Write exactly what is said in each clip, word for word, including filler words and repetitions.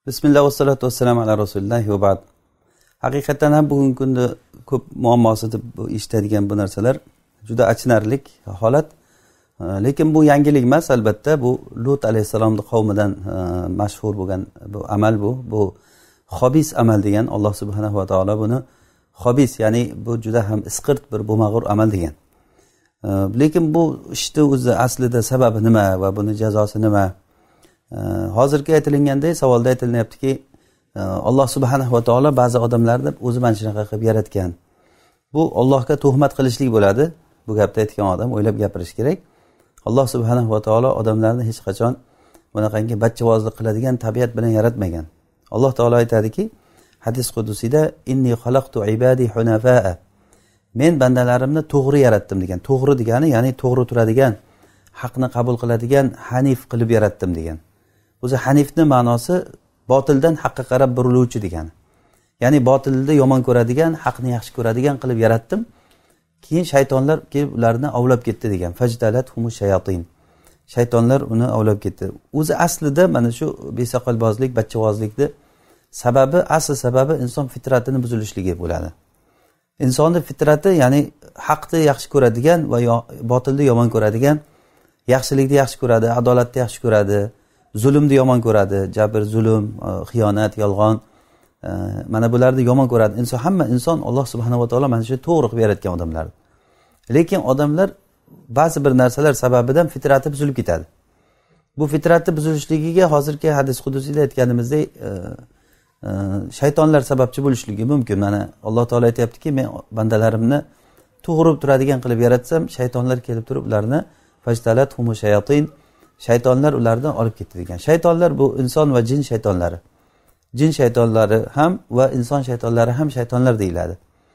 Bismillah va salatu vassalamu ala rasulillah va ba'd. Haqiqatan ham bugungi kunda ko'p muammosi deb eshitadigan bu narsalar juda achinarli holat. Lekin bu yangilik emas, albatta bu Lut alayhisalomning qavmidan mashhur bo'lgan bu amal bu. Bu xobis amal degan Alloh subhanahu va taolo buni xobis, ya'ni bu juda ham isqirt bir bo'lmag'ur amal degan. Lekin bu ishni o'zi aslida sababi nima va buni jazosi nima? Hozirgi aytilgandek savolda aytilyaptiki, Alloh subhanahu va taolo ba'zi odamlarni o'zi mana shunaqa qilib yaratgan. Bu Allohga tuhmat qilishlik bo'ladi. Bu gapni aytgan odam o'ylab gapirish kerak. Alloh subhanahu va taolo odamlarni hech qachon bunaqangi bachchavozlik qiladigan tabiat bilan yaratmagan. Alloh taolo aytadiki, hadis qudusida inni xalaqtu ibadi hunafaa. Men bandalarimni to'g'ri yaratdim degan. To'g'ri degani, ya'ni to'g'ri turadigan, haqni qabul qiladigan, hanif qilib yaratdim degan. O'zi hanifning ma'nosi botildan haqqa qarab buriluvchi degani. Ya'ni botilni yomon ko'radigan, haqni yaxshi ko'radigan qilib yaratdim. Keyin shaytonlar kelib ularni avlab ketdi degan. Fajdalat humus shayatin. Shaytonlar uni avlab ketdi. O'zi aslida mana shu besoqolbozlik, bachchavozlikni sababi, asl sababi inson fitratini buzilishligi bo'ladi. Insonning fitrati, ya'ni haqni yaxshi ko'radigan va botilni yomon ko'radigan, yaxshilikni yaxshi ko'radi, adolatni yaxshi ko'radi, zulmni yomon ko'radi, jabr, zulm, xiyonat, yolg'on, mana bularni yomon ko'radi. Inson, hamma inson Alloh subhanahu va taolo mana shu to'g'ri qilib yaratgan odamlar. Lekin odamlar ba'zi bir narsalar sababidan fitrati buzilib ketadi. Bu fitratni buzilishligiga hozirgi hadis qudusida aytganimizdek shaytonlar sababchi bo'lishligi mumkin. Mana Alloh taolo aytayaptiki, men bandalarimni to'g'ri turadigan qilib yaratsam, shaytonlar kelib turib ularni fajtalat humu shayatin, shaytonlar ulardan olib ketdi degan. Shaytonlar bu inson va jin shaytonlari. Jin shaytonlari ham va inson shaytonlari ham shaytonlar deyiladi.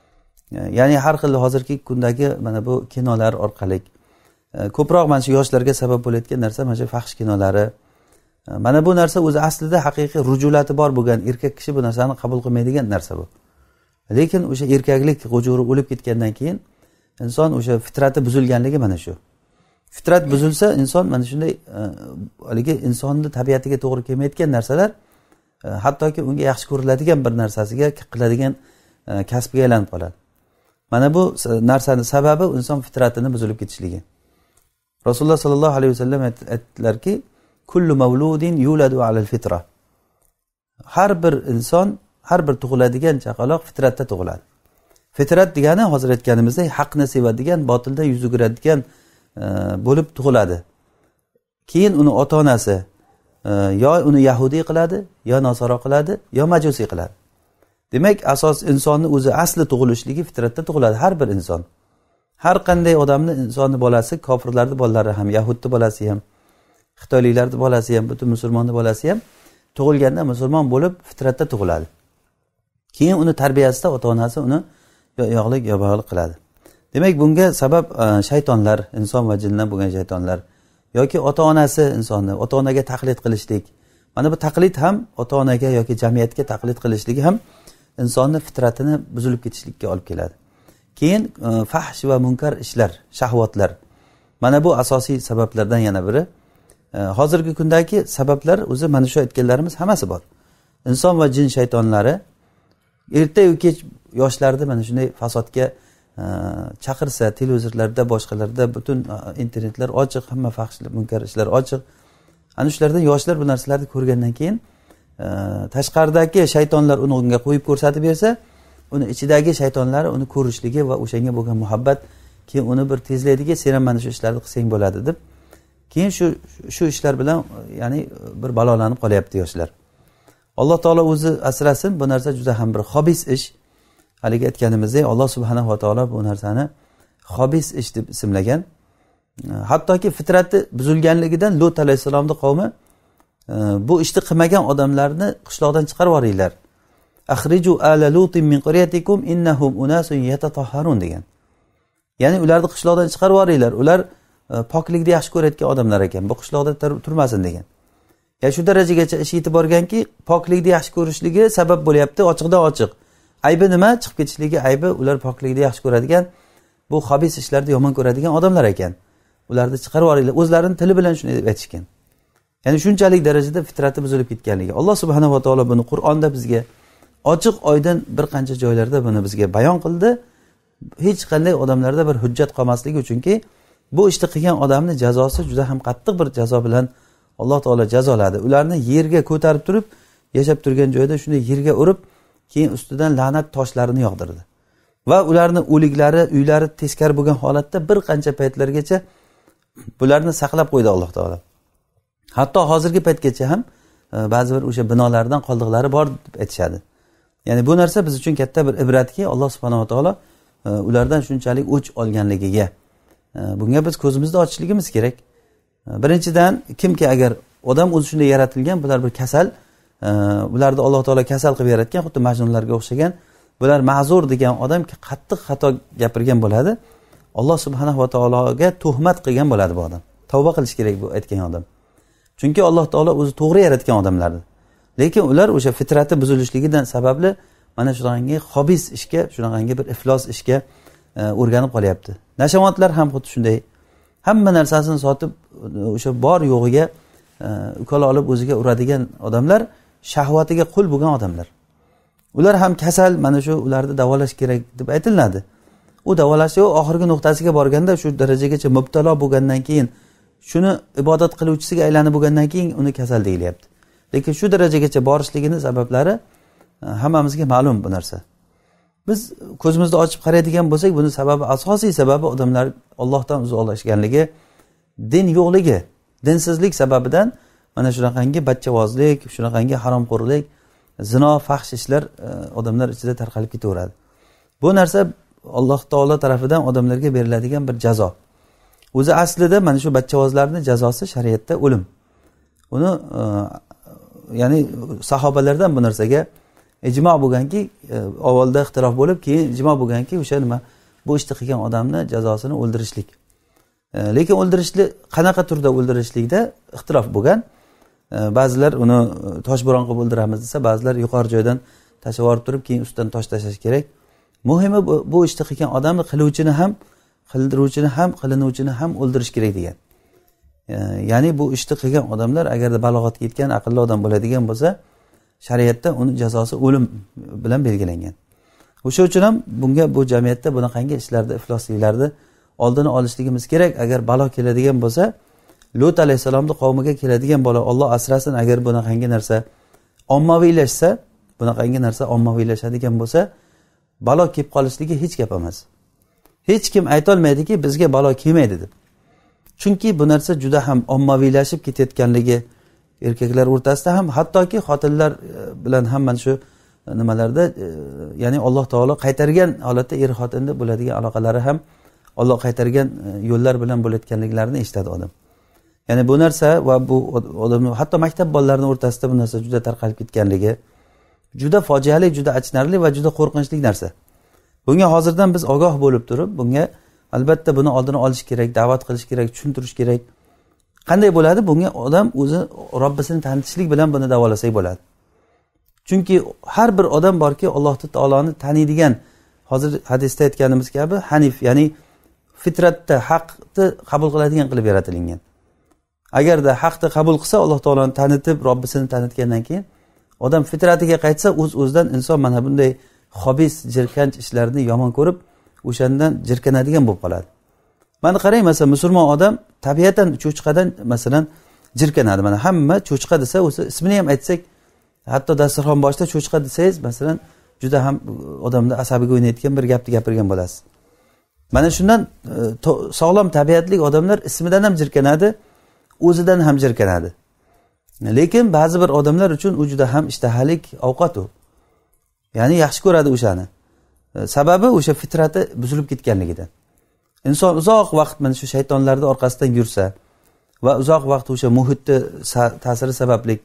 Ya'ni har xil hozirgi kundagi mana bu kinolar orqali ko'proq mana shu yoshlarga sabab bo'layotgan narsa mana shu fahsh kinolari. Mana bu narsa o'zi aslida haqiqiy rujulati bor bo'lgan erkak kishi bu narsani qabul qilmaydigan narsa bu. Lekin o'sha erkaklik hujuri o'lib ketgandan keyin inson o'sha fitrati buzilganligi mana shu. Fitrat buzilsa inson mana shunday haligi insonning tabiatiga to'g'ri kelmayotgan narsalar hattoki unga yaxshi ko'riladigan bir narsasiga qiladigan kasbiga aylanib qoladi. Mana bu narsaning sababi inson fitratini buzilib ketishligi. Rasululloh sallallohu alayhi vasallam aytdilarki, kullu mavludin yuladu alal fitra. Har bir inson, har bir tug'iladigan chaqaloq fitratda tug'iladi. Fitrat degani hozir aytganimizdek haqni sevadigan, botilda yuz o'giradigan bo'lib tug'iladi. Keyin uni ota-onasi yo uni yahudiy qiladi, yo nasoro qiladi, yo majusiy qiladi. Demak, asos insonning o'zi asli tug'ilishligi fitratda tug'iladi har bir inson. Har qanday odamning insonni bolasi, kofirlarning bolalari ham, yahudning bolasi ham, xitoyliklarning bolasi ham, butun musulmonning bolasi ham tug'ilganda musulmon bo'lib fitratda tug'iladi. Keyin uni tarbiyasida ota-onasi uni yo yoqlik yo bog'liq qiladi. Demak, bunga sabab shaytonlar, inson va jindan bo'lgan shaytonlar yoki ota-onasi insonni ota-onaga taqlid qilishlik. Mana bu taqlid ham ota-onaga yoki jamiyatga taqlid qilishligi ham insonning fitratini buzilib ketishlikka olib keladi. Keyin fahsh va munkar ishlar, shahvatlar. Mana bu asosiy sabablardan yana biri. Hozirgi kundagi sabablar o'zi mana shu aytganlarimiz hammasi bor. Inson va jin shaytonlari erta yoki kech yoshlarni mana shunday fasodga chaqirsa, televizorlarda, boshqalarda butun internetlar ochiq, hamma fahshlik, munkar ishlar ochiq. Ana shulardan yoshlar bu narsalarni ko'rgandan keyin tashqaridagi shaytonlar uni unga qo'yib ko'rsatib bersa, uni ichidagi shaytonlar uni ko'rishligi va o'shanga bo'lgan muhabbat keyin uni bir tezlaydiga, sen ham mana shu ishlarni qilsang bo'ladi deb keyin shu shu ishlar bilan ya'ni bir balolanib qolyapti yoshlar. Alloh taolo o'zi asrasin, bu narsa juda ham bir xobis ish. Haligi aytganimizdek, Alloh subhanahu va taolo bu narsani xobis ish deb ismlagan. Hattoki fitrati buzilganligidan Lut alayhisalomning qavmi bu ishni qilmagan odamlarni qishloqdan chiqarib yuboringlar. Akhriju ala lutin min qaryatikum innahum unasun yatatahharun degan. Ya'ni ularni qishloqdan chiqarib yuboringlar. Ular poklikni yaxshi ko'rayotgan odamlar ekan. Bu qishloqda turmasin degan. Ya shu darajagacha ish yetib borganki, poklikni yaxshi ko'rishligi sabab bo'lyapti, ochiqdan ochiq. Aybi nima? Chiqib ketishligi aybi ular poklikni yaxshi ko'radigan, bu xobis ishlarni yomon ko'radigan odamlar ekan. Ularni chiqarib yuboringlar. O'zlarining tili bilan shuni deb aytishgan. ya'ni shunchalik darajada fitrati buzilib ketganligi. Alloh subhanahu va taolo buni Qur'onda bizga ochiq oydin bir qancha joylarda buni bizga bayon qildi. Hech qanday odamlarda bir hujjat qolmasligi uchunki bu ishni qilgan odamni jazosi juda ham qattiq bir jazo bilan Alloh taolo jazoladi. Ularni yerga ko'tarib turib, yashab turgan joyda shunday yerga urib, keyin ustidan la'nat toshlarini yog'dirdi. Va ularni o'liklari, uylari teskari bo'lgan holatda bir qancha paytlargacha bularni saqlab qo'ydi Alloh taolo. Hatto hozirgi paytgacha ham ba'zi bir o'sha binolardan qoldiqlari bor deb aytishadi. Ya'ni bu narsa biz uchun katta bir ibratki, Alloh subhanahu va taolo ulardan shunchalik o'ch olganligiga. Bunga biz ko'zimizni ochishligimiz kerak. Birinchidan, kimki agar odam o'zi shunday yaratilgan, bular bir kasal, ularni Alloh taolo kasal qilib yaratgan, xuddi majnunlarga o'xshagan, bular ma'zur degan odam qattiq xato gapirgan bo'ladi. Alloh subhanahu va taologa tuhmat qilgan bo'ladi bu odam. Tavba qilish kerak bu aytgan odam. Chunki Alloh taolo o'zi to'g'ri yaratgan odamlardir. Lekin ular o'sha fitrati buzilishligidan sababli mana shunaqangi xobis ishga, shunaqangi bir iflos ishga o'rganib qolyapti. Nashavotlar ham xuddi shunday. Hamma narsasini sotib, o'sha bor yo'g'iga ukola olib o'ziga uradigan odamlar shahvatiga qul bo'lgan odamlar. Ular ham kasal, mana shu ularni davolash kerak deb aytiladi. U davolash yo'q, oxirgi nuqtasiga borganda shu darajagacha mubtalo bo'lgandan keyin, shuni ibodat qiluvchisiga aylanib bo'lgandan keyin uni kasal deyilyapti. Lekin shu darajagacha borishligini sabablari hammamizga ma'lum bu narsa. Biz ko'zimizni ochib qaraydigan bo'lsak, buni sababi, asosiy sababi odamlar Allohdan uzoqlashganligi, din yo'qligi, dinsizlik sababidan mana shunaqangi bachchavozlik, shunaqangi haromxo'rlik, zino, fahsh ishlar odamlar ichida tarqalib ketaveradi. Bu narsa Alloh taolo tarafidan odamlarga beriladigan bir jazo. O'zi aslida mana shu bachchavozlarning jazosi shariatda o'lim. Uni ya'ni sahobalardan bu narsaga ijmo bo'lganki, avvalda ixtirof bo'lib, keyin ijmo bo'lganki, o'sha nima, bu ishni qilgan odamni jazosini o'ldirishlik. Lekin o'ldirishlik qanaqa turda o'ldirishlikda ixtirof bo'lgan. Ba'zilar uni toshbo'ron qilib o'ldiramiz desa, ba'zilar yuqori joydan tashlab yuborib turib, keyin ustidan tosh tashlash kerak. Muhimi bu, bu ishni qilgan odamni qiluvchini ham, qildiruvchini ham, qilinuvchini ham o'ldirish kerak degan. Ya'ni bu ishni qilgan odamlar agarda balog'atga yetgan aqlli odam bo'ladigan bo'lsa, shariatda uni jazosi o'lim bilan belgilangan. O'sha uchun ham bunga bu jamiyatda bunaqangi ishlarda, iflosliklarni oldini olishligimiz kerak. Agar balo keladigan bo'lsa, Lut alayhisalomning qavmiga keladigan bola, Alloh asrasin, agar bunaqangi narsa ommaviylashsa, bunaqangi narsa ommaviylashadigan bo'lsa, balo kelib qolishligi hech gap emas. Hech kim ayta olmaydiki, bizga balo kelmaydi deb. Chunki bu narsa juda ham ommaviylashib ketayotganligi erkaklar o'rtasida ham, hattoki xotinlar bilan ham mana shu nimalarda, ya'ni Alloh taolo qaytargan holatda er xotinda bo'ladigan aloqalari ham Alloh qaytargan yo'llar bilan bo'layotganliklarini eshitadi odam. Ya'ni bu narsa va bu odamni, hatto maktab bolalarining o'rtasida bu narsa juda tarqalib ketganligi juda fojiali, juda achinarli va juda qo'rqinchli narsa. Bunga hozirdan biz ogoh bo'lib turib, bunga albatta buni oldini olish kerak, da'vat qilish kerak, tushuntirish kerak. Qanday bo'ladi? Bunga odam o'zi Robbisini tanitishlik bilan buni davolasak bo'ladi. Chunki har bir odam borki, Alloh taoloni taniydigan, hozir hadisda aytganimiz kabi hanif, ya'ni fitratda haqni qabul qiladigan qilib yaratilgan. Agarda haqni qabul qilsa, Alloh taoloni tanitib, Robbisini tanitgandan keyin odam fitratiga qaytsa, o'z-o'zidan inson mana bunday xobis, jirkanch ishlarni yomon ko'rib, o'shandan jirkanadigan bo'lib qoladi. Mana qarang, masalan, musulmon odam tabiatan cho'chqadan masalan jirkanadi. Mana hamma cho'chqa desa, o'zi ismini ham aytsak, hatto dasturxon boshida cho'chqa desangiz, masalan, juda ham odamni asabiga o'ynayotgan bir gapni gapirgan bo'lasiz. Mana shundan sog'lom tabiatli odamlar ismidan ham jirkanadi, o'zidan ham jirkanadi. Lekin ba'zi bir odamlar uchun u juda ham ishtahalik ovqat u. Ya'ni yaxshi ko'radi o'shani. Sababi o'sha fitrati buzilib ketganligidan. Inson uzoq vaqt mana shu shaytonlarning orqasidan yursa va uzoq vaqt o'sha muhitni ta'siri sababli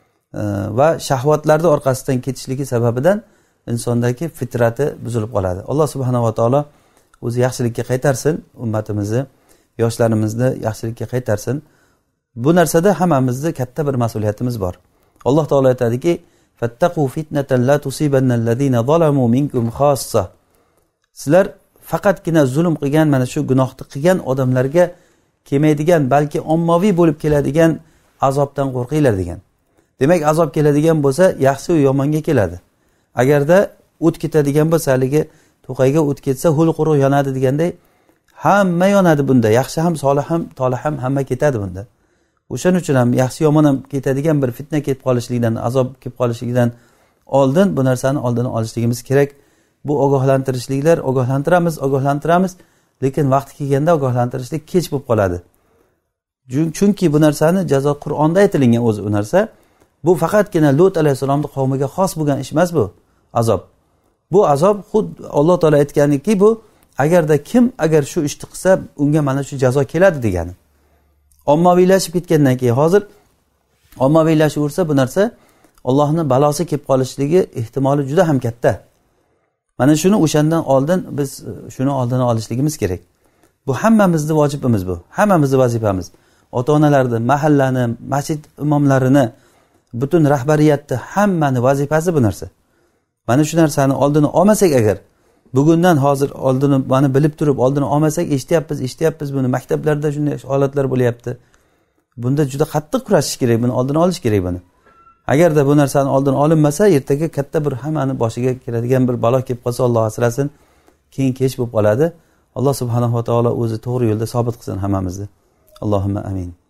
va shahvatlarning orqasidan ketishligi sababidan insondagi fitrati buzilib qoladi. Alloh subhanahu va taolo o'zi yaxshilikka qaytarsin, ummatimizni, yoshlarimizni yaxshilikka qaytarsin. Bu narsada hammamizning katta bir mas'uliyatimiz bor. Alloh taolo aytadiki: "Fattaqu fitnatan la tusibannallazina zalamu minkum khassa." Sizlar faqatgina zulm qilgan, mana shu gunohni qilgan odamlarga kelmaydigan, balki ommaviy bo'lib keladigan azobdan qo'rqinglar degan. Demak, azob keladigan bo'lsa, yaxshi va yomonga keladi. Agarda o't ketadigan bo'lsa, haligi to'qayga o't ketsa, hul quruq yonadi deganday, hamma yonadi bunda. Yaxshi ham, solih ham, tolih ham hamma ketadi bunda. O'shaning uchun ham yaxshi yomon ham ketadigan bir fitna kelib qolishligidan, azob kelib qolishligidan oldin bu narsani oldini olishligimiz kerak. Bu ogohlantirishliklar, ogohlantiramiz, ogohlantiramiz, lekin vaqti kelganda ogohlantirishlik kech bo'lib qoladi. Chunki bu narsani jazo Qur'onda aytilgan o'zi bu narsa. Bu faqatgina Lut alayhisolamning qavmiga xos bo'lgan ish emas bu azob. Bu azob xud Alloh taolo aytganiki, bu agarda kim agar shu ishni qilsa, unga mana shu jazo keladi degani. Ommaviylashib ketgandan keyin hozir ommaviylashaversa bu narsa Allohning balosi kelib qolishligi ehtimoli juda ham katta. Mana shuni o'shandan oldin biz shuni oldini olishligimiz kerak. Bu hammamizning vojibimiz bu. Hammamizning vazifamiz. Ota-onalarni, mahallani, masjid imomlarini, butun rahbariyatni hammani vazifasi bu narsa. Mana shu narsani oldini olmasak agar, bugundan hozir oldini mana bilib turib oldini olmasak, eshityapmiz, eshityapmiz buni maktablarda shunday holatlar bo'lyapti. Bunda juda qattiq kurashish kerak, buni oldini olish kerak buni. Agarda bu narsani oldini olinmasa, ertaga katta bir hammani boshiga keladigan bir balo kelib qolsa, Alloh asrasin, keyin kech bo'lib qoladi. Alloh subhanahu va taolo o'zi to'g'ri yo'lda sobit qilsin hammamizni. Allohumma amin.